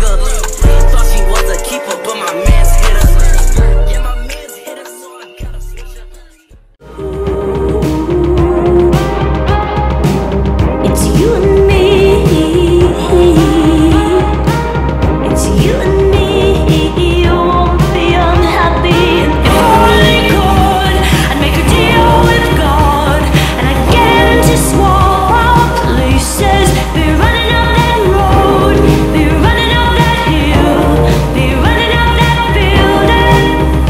nigga. Thought she was a keeper, but my man's hit her. Yeah, my man's hit her, so I gotta switch up. It's you and me. It's you and me. You won't be unhappy. And if I only could, I'd make a deal with God, and I'd get into small places. Be running up that road, be running up that hill, be running up that building.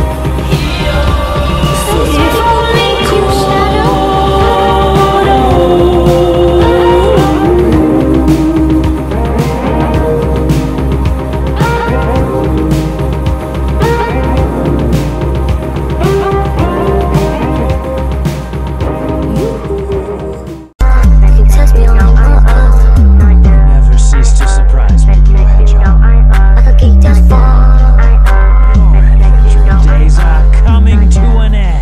If only could. Never cease to surprise me, you hedgehog. Your adventure days are coming to an end.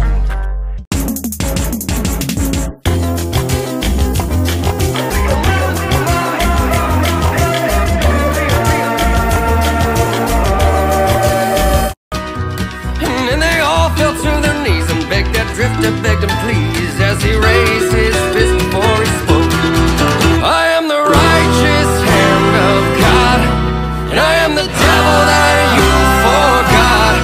And they all fell to their knees and begged that drifter, begged him please, as he raised his fist before he spoke. I am the righteous hand of God, and I am the devil that you forgot.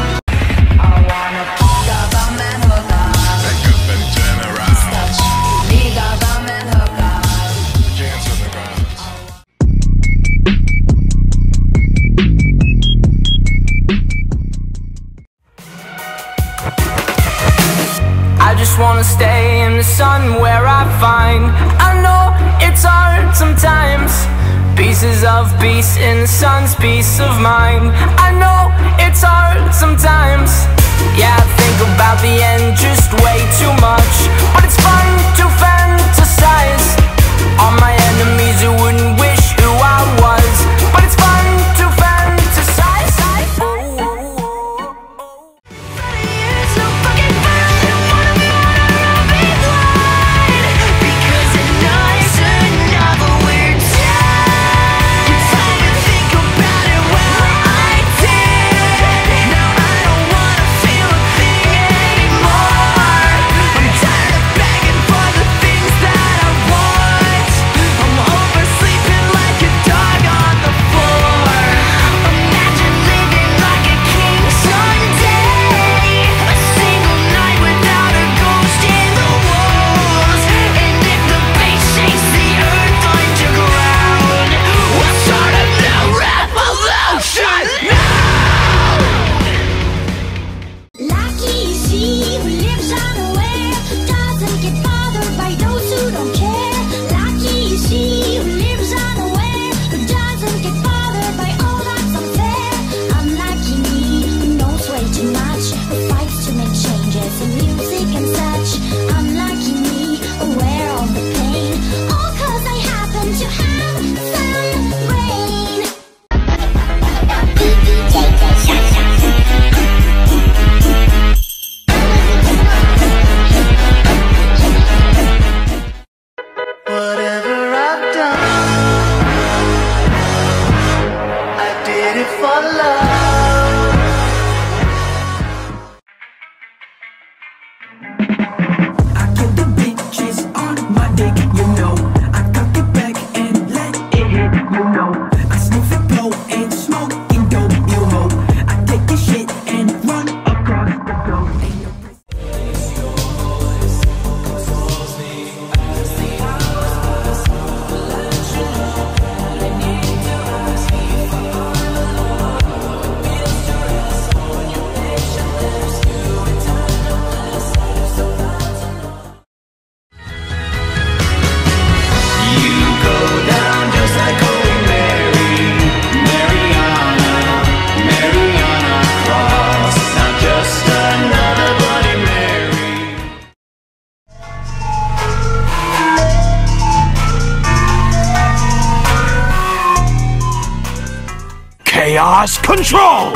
I just wanna stay in the sun where I find. I know it's hard sometimes. Pieces of peace in the sun's peace of mind. I know it's hard sometimes. Yeah, I think about the end just way too much, but it's fun to fantasize on my enemies who wouldn't wish who I was. But it's fun to fantasize. Oh, oh, oh, oh. It's no fucking fun. What do we wanna be blind? Because at night's another weird time. Time to think about it. Well, I did. Now I don't wanna feel a thing anymore. I'm tired of begging for the things that I want. I'm oversleeping like a dog on the floor. Imagine living like a king someday. A single night without a ghost in the walls. And if the bass shakes the earth underground, we'll start a new revolution now. Lucky is he who lives unaware, doesn't get bothered by those who don't care. Lucky is he who lives unaware, who doesn't get bothered by all that's unfair. Unlucky me, who knows way too much, who fights to make changes in music and such. Unlucky me, aware of the pain, all 'cause I happen to have some brain. Whatever I've done, I did it for love. I get the bitches on my dick, you know. I cock it back and let it hit, you know. I sniff it, blow and smoking dope, you know. I take your shit and run across the globe. Ain't no Chaos Control!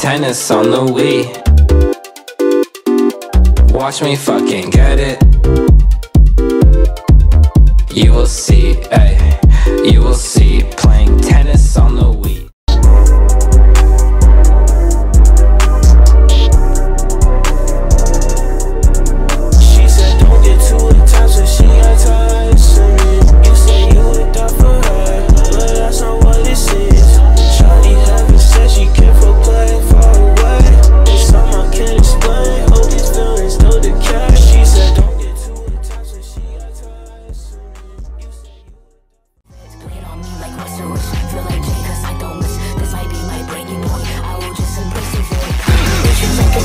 tennis on the Wii. Watch me fucking get it. You will see, ay, you will see, playing tennis on the Wii. She said don't get too attached if she ain't tired of me. You say you would die for her, but that's not what this is. Shawty haven't said she care for playing far away. It's something I can't explain, hope these feelings don't decay. She said don't get too attached if she ain't tired of me. You say you Play it on me like what's the wish? Feel like Jay, cause I don't miss. This might be my breaking point. I will just embrace the void. Issues like a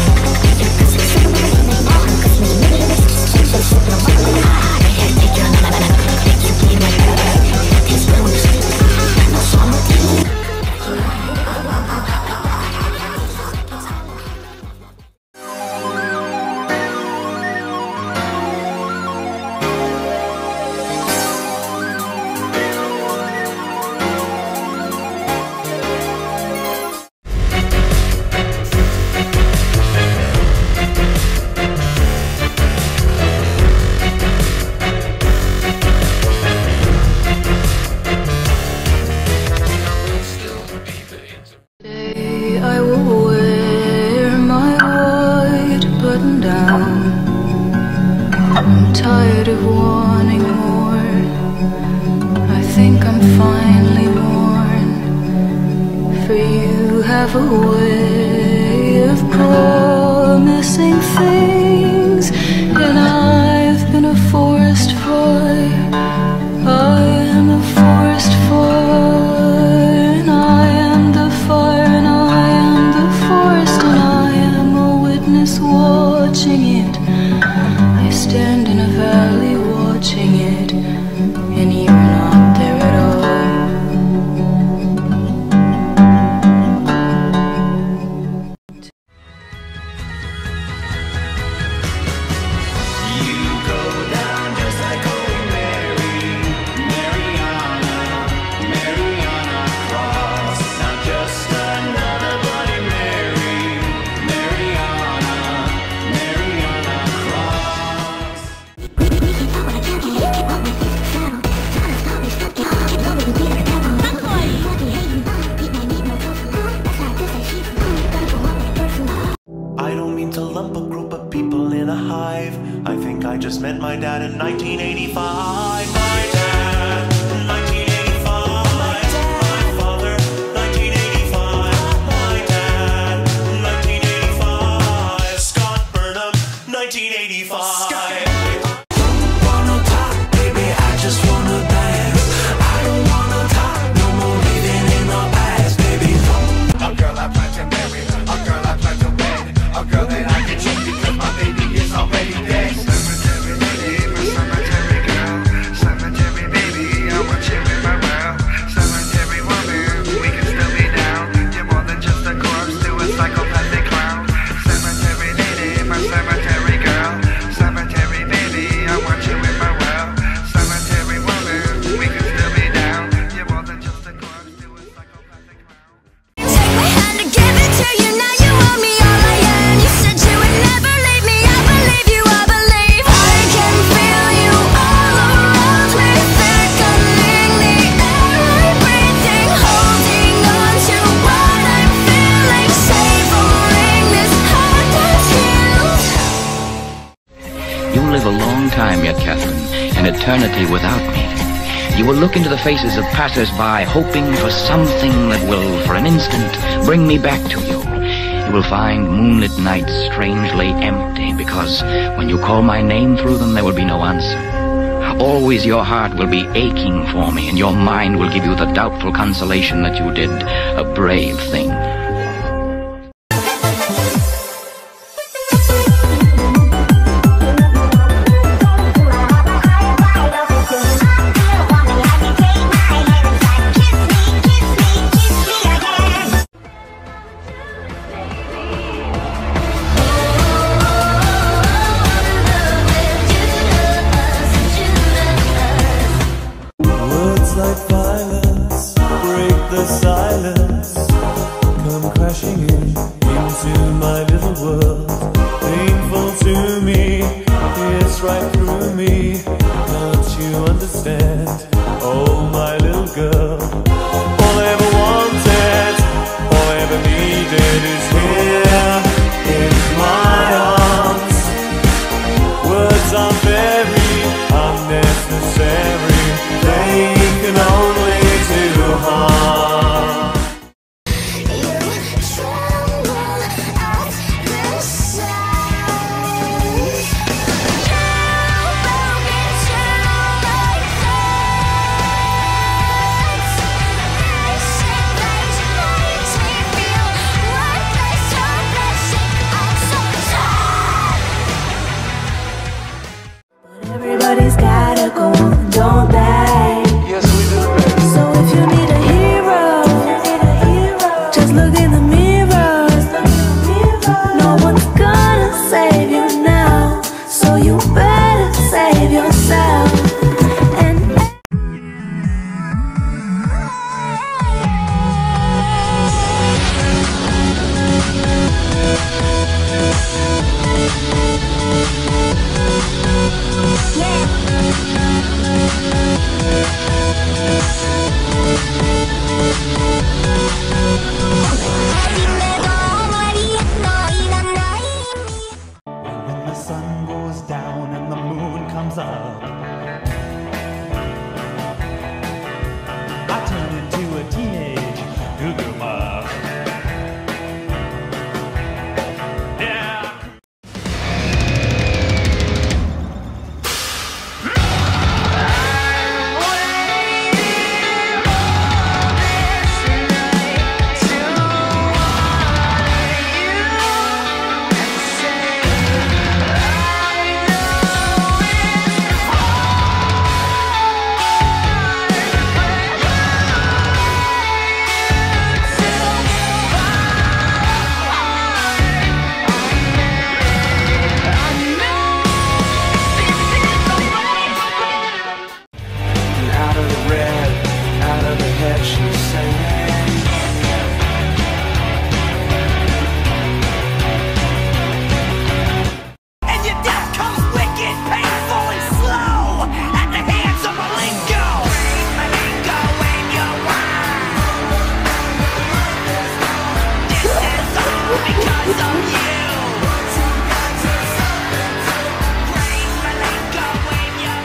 I will wear my white button down. I'm tired of wanting more. I think I'm finally born. For you have a way of promising things, and I've been a forest fire. I am a forest fire, and I am the fire, and I am the forest, and I am a witness watching it. I stand in a valley watching it, and you're not there at all. I don't mean to lump a group of people in a hive. I think I just met my dad in 1985. My dad, 1985. My father, 1985. My dad, 1985. Scott Burnham, 1985. Wanna talk, baby, I just wanna dance. I don't wanna talk, no more living in the past, baby. A girl I plan to marry, a girl I plan to wed, a girl that I can choose because my baby is already dead. Cemetery lady, my cemetery girl, cemetery baby, I want you in my world. Cemetery woman, we can still be down. You're more than just a corpse to a psychopathic clown. Cemetery lady, my cemetery girl, cemetery baby, I want you in my world. Cemetery woman, we can still be down. You're more than just a corpse to a psychopathic clown. Take my hand to give it to you, now you want me all I am. You said you would never leave me, I believe you, I believe. I can feel you all around me, thickening the air I'm breathing, holding on to what I'm feeling, savoring this heart that's healed. You will live a long time yet, Catherine, an eternity without me. You will look into the faces of passers-by, hoping for something that will, for an instant, bring me back to you. You will find moonlit nights strangely empty, because when you call my name through them, there will be no answer. Always your heart will be aching for me, and your mind will give you the doubtful consolation that you did a brave thing. Words like violence break the silence. eyes on you. Rain, Malenka, when you're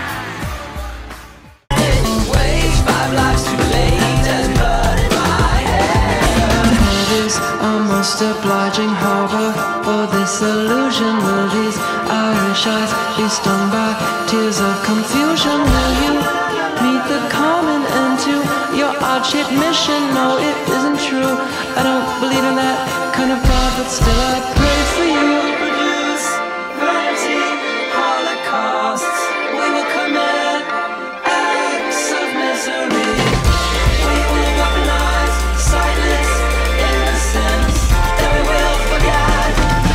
Wait, 5 lives too late and blood in my head. It is a most obliging harbor for this illusion. Will these Irish eyes be stung by tears of confusion? Will you meet the common end to your odd-shaped mission? No, it isn't true. I don't believe in that kind of God, but still I pray for you. Produce vanity, holocausts. We will commit acts of misery. We will weaponize sightless innocence. Then we will forget.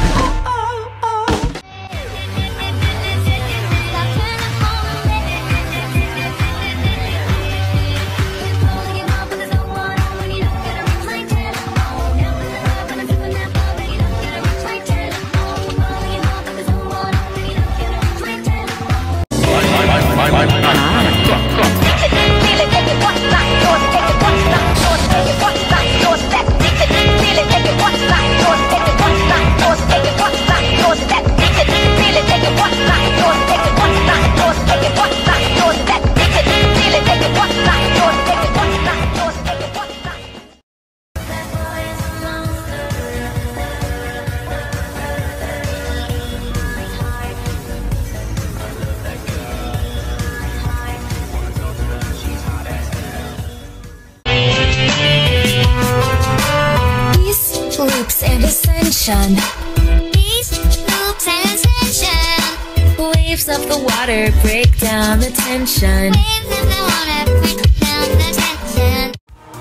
loops and ascension. East loops and ascension. Waves of the water break down the tension. Waves of the water break down the tension.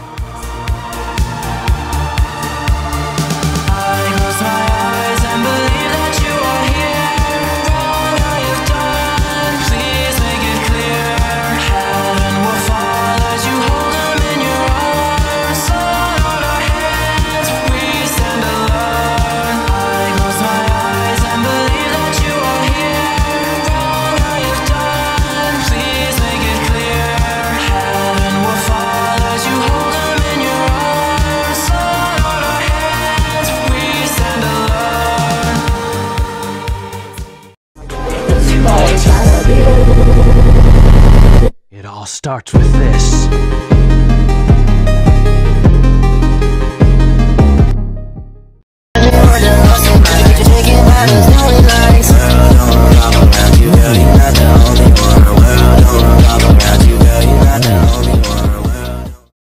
I close my eyes and believe that you are here. Wrong I have done, please make it clear. Heaven will fall as you hold them in your arms. Sun on our hands, we stand alone. I close my eyes and believe that you are here. Wrong I have done, please make it clear. Heaven will fall as you hold them in your arms. Sun on our hands, we stand alone. It all starts with this.